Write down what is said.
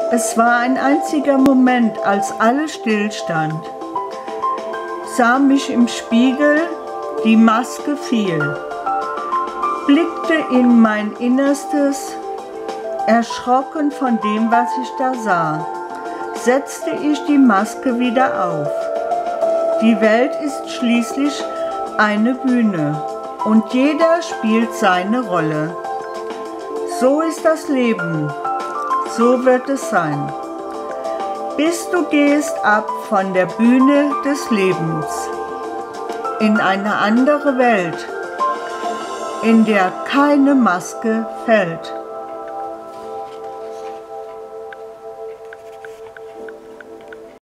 Es war ein einziger Moment, als alles stillstand. Sah mich im Spiegel, die Maske fiel, blickte in mein Innerstes, erschrocken von dem, was ich da sah, setzte ich die Maske wieder auf. Die Welt ist schließlich eine Bühne und jeder spielt seine Rolle. So ist das Leben, so wird es sein. Bis du gehst ab von der Bühne des Lebens in eine andere Welt, in der keine Maske fällt.